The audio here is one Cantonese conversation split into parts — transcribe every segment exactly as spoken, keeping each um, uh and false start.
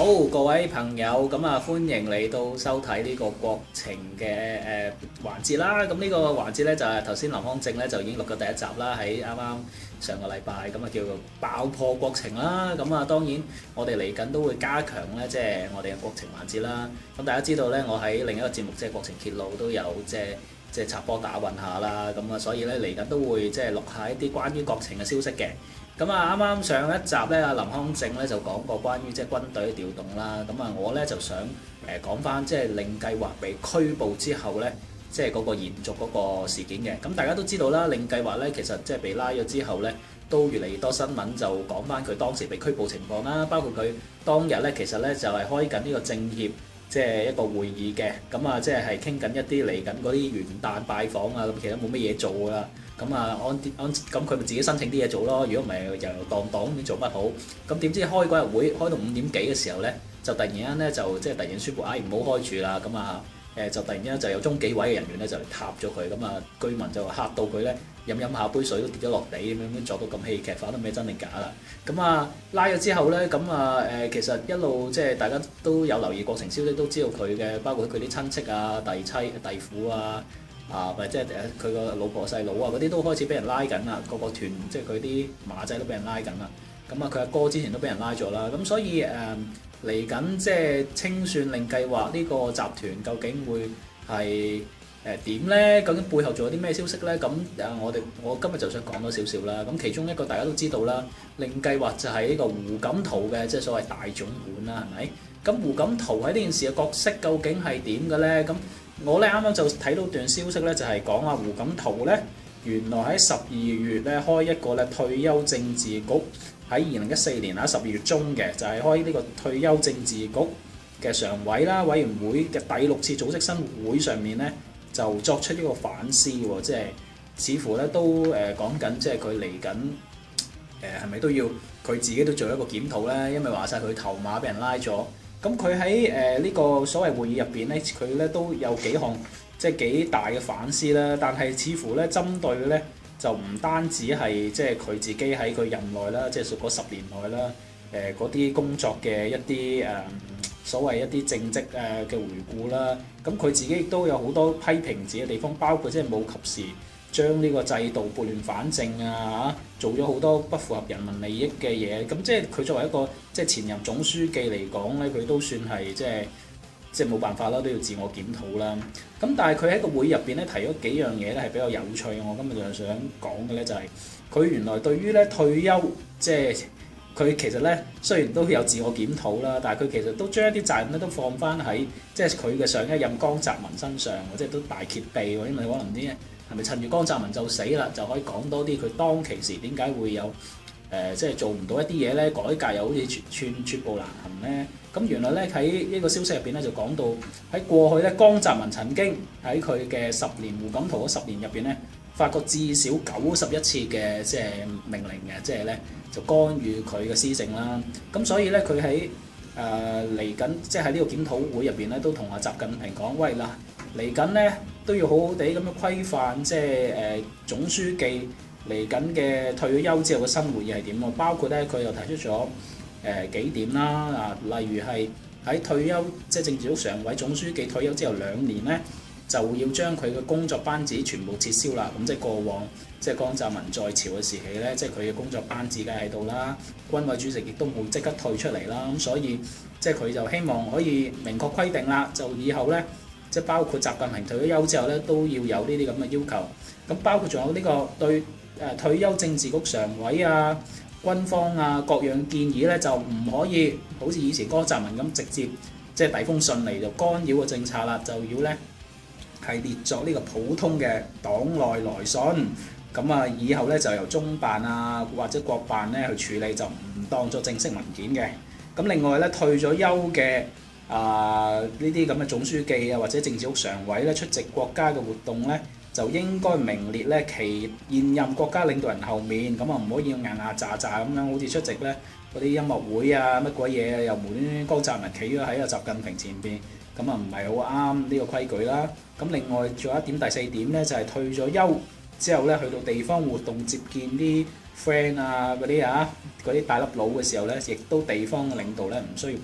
好，各位朋友，咁啊歡迎嚟到收睇呢個國情嘅誒環節啦。咁呢個環節咧就係頭先林康正咧就已經錄咗第一集啦，喺啱啱上個禮拜咁啊叫做爆破國情啦。咁啊當然我哋嚟緊都會加強咧，即係我哋嘅國情環節啦。咁大家知道咧，我喺另一個節目即係國情揭露都有即係即係插波打混下啦。咁啊所以咧嚟緊都會即係錄下一啲關於國情嘅消息嘅。咁啊，啱啱上一集咧，阿林康正咧就講過關於即係軍隊嘅調動啦。咁啊，我咧就想誒講翻即係令計劃被拘捕之後咧，即係嗰個延續嗰個事件嘅。咁大家都知道啦，令計劃咧其實即係被拉咗之後咧，都越嚟越多新聞就講翻佢當時被拘捕情況啦。包括佢當日咧，其實咧就係開緊呢個政協即係一個會議嘅。咁啊，即係係傾緊一啲嚟緊嗰啲元旦拜訪啊，咁其實冇乜嘢做㗎啦。咁啊，按按咁佢咪自己申請啲嘢做咯。如果唔係遊遊蕩蕩咁做乜好？咁點知開嗰日會開到五點幾嘅時候咧，就突然間咧就即係突然宣布，唉唔好開住啦。咁啊誒就突然間就有中紀委嘅人員咧就嚟踏咗佢。咁啊居民就嚇到佢咧飲飲下杯水都跌咗落地咁樣，作到咁戲劇化都唔知真定假啦。咁啊拉咗之後咧，咁啊誒其實一路即係大家都有留意國情消息，都知道佢嘅包括佢啲親戚啊、弟妻、弟婦啊。啊，或者即係佢個老婆細佬啊，嗰啲都開始俾人拉緊啦，個個團即係佢啲馬仔都俾人拉緊啦。咁啊，佢阿哥之前都俾人拉咗啦。咁所以誒嚟緊即係清算令計劃呢個集團究竟會係誒點咧？究竟背後仲有啲咩消息咧？咁誒我哋我今日就想講多少少啦。咁其中一個大家都知道啦，令計劃就係呢個胡錦濤嘅即係所謂大總管啦，係咪？咁胡錦濤喺呢件事嘅角色究竟係點嘅咧？咁我咧啱啱就睇到段消息咧，就係講啊胡錦濤咧，原來喺十二月咧開一個咧退休政治局，喺二零一四年啊十二月中嘅，就係開呢個退休政治局嘅常委啦委員會嘅第六次組織新會上面咧，就作出呢個反思喎，即係似乎咧都誒講緊，即係佢嚟緊誒係咪都要佢自己都做一個檢討咧？因為話晒佢頭馬俾人拉咗。咁佢喺誒呢個所謂會議入邊咧，佢咧都有幾項即係幾大嘅反思啦。但係似乎咧針對嘅咧就唔單止係即係佢自己喺佢任內啦，即係嗰十年內啦，誒嗰啲工作嘅一啲誒、呃、所謂一啲政績誒嘅回顧啦。咁佢自己亦都有好多批評自己嘅地方，包括即係冇及時將呢個制度撥亂反正啊，做咗好多不符合人民利益嘅嘢。咁即係佢作為一個即係前任總書記嚟講咧，佢都算係即係即係冇辦法啦，都要自我檢討啦。咁但係佢喺個會入邊咧提咗幾樣嘢咧係比較有趣，我今日就係想講嘅咧就係、是、佢原來對於咧退休即係佢其實咧雖然都有自我檢討啦，但係佢其實都將一啲責任咧都放翻喺即係佢嘅上一任江澤民身上，即係都大揭秘喎，因為可能啲係咪趁住江澤民就死啦，就可以講多啲佢當其時點解會有誒、呃、即係做唔到一啲嘢咧？改革又好似寸寸步難行咧。咁原來咧喺呢個消息入邊咧就講到喺過去咧江澤民曾經喺佢嘅十年胡錦濤嗰十年入邊咧發過至少九十一次嘅即係命令嘅，即係咧就干預佢嘅施政啦。咁所以咧佢喺誒嚟緊即係喺呢個檢討會入邊咧都同阿習近平講，喂嗱嚟緊咧都要好好地咁樣規範，即係誒總書記嚟緊嘅退咗休之後嘅生活係點喎？包括咧佢又提出咗誒、呃、幾點啦啊，例如係喺退休即係政治局常委總書記退休之後兩年咧，就要將佢嘅工作班子全部撤銷啦。咁即係過往即係江澤民在朝嘅時期咧，即係佢嘅工作班子梗係喺度啦，軍委主席亦都冇即刻退出嚟啦。咁所以即係佢就希望可以明確規定啦，就以後咧。即係包括習近平退咗休之後咧，都要有呢啲咁嘅要求。咁包括仲有呢個對誒退休政治局常委啊、軍方啊各樣建議咧，就唔可以好似以前江澤民咁直接即係遞封信嚟就干擾個政策啦，就要咧係列作呢個普通嘅黨內來信。咁啊，以後咧就由中辦啊或者國辦咧去處理，就唔當作正式文件嘅。咁另外咧退咗休嘅。啊！呢啲咁嘅總書記啊，或者政治局常委咧出席國家嘅活動咧，就應該名列咧其現任國家領導人後面，咁啊唔可以硬牙喳喳咁樣，好似出席咧嗰啲音樂會啊乜鬼嘢，又無端端江澤民企咗喺阿習近平前邊，咁啊唔係好啱呢個規矩啦。咁另外仲有一點第四點咧，就係、是、退咗休之後咧，去到地方活動接見啲 friend 啊嗰啲啊嗰啲大粒佬嘅時候咧，亦都地方嘅領導咧唔需要陪同。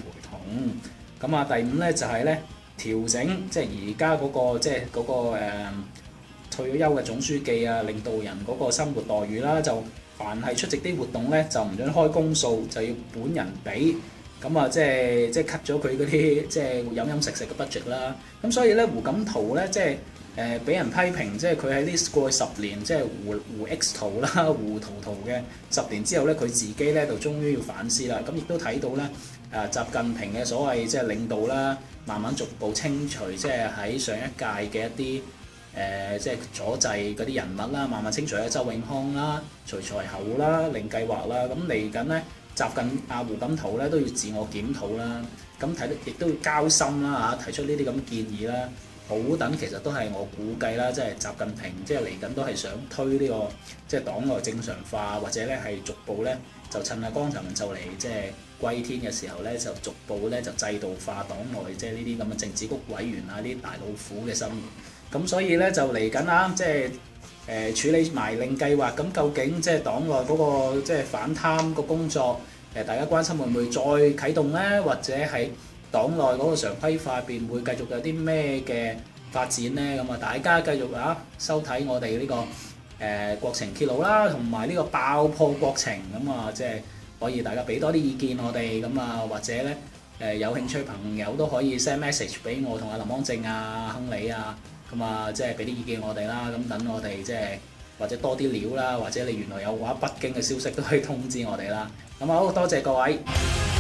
咁啊，第五咧就係、是、咧調整，即係而家嗰個即係嗰、那個、呃、退咗休嘅總書記啊、領導人嗰個生活待遇啦，就凡係出席啲活動咧，就唔准開公數，就要本人俾。咁啊，即係即係 cut 咗佢嗰啲即係飲飲食食嘅 budget 啦。咁所以咧，胡錦濤咧即係誒俾人批評，即係佢喺呢過去十年即係胡胡 X 圖啦、胡圖圖嘅十年之後咧，佢自己咧就終於要反思啦。咁亦都睇到咧，誒習近平嘅所謂即係領導啦，慢慢逐步清除即係喺上一屆嘅一啲誒、呃、即係阻滯嗰啲人物啦，慢慢清除咗周永康啦、徐才厚啦、令計劃啦。咁嚟緊咧。習近阿胡錦濤咧都要自我檢討啦，咁睇亦都要交心啦嚇，提出呢啲咁嘅建議啦。好等其實都係我估計啦，即係習近平即係嚟緊都係想推呢、這個即係黨內正常化，或者咧係逐步咧就趁阿江澤民就嚟即係歸天嘅時候咧，就逐步咧就制度化黨內即係呢啲咁嘅政治局委員啊，呢啲大老虎嘅生活。咁所以咧就嚟緊啊，即係。誒、呃、處理埋令計劃，咁究竟即係黨內嗰、那個即係反貪個工作，誒、呃、大家關心會唔會再啟動咧？或者喺黨內嗰個常規化入邊會繼續有啲咩嘅發展咧？咁啊，大家繼續啊收睇我哋呢、這個誒、呃、國情揭露啦，同埋呢個爆破國情，咁啊即係可以大家俾多啲意見我哋，咁啊或者咧誒、呃、有興趣朋友都可以 send message 俾我同阿林康正啊、亨利啊。咁啊，即係俾啲意見我哋啦，咁等我哋即係或者多啲料啦，或者你原來有話北京嘅消息都可以通知我哋啦。咁啊，好多謝各位。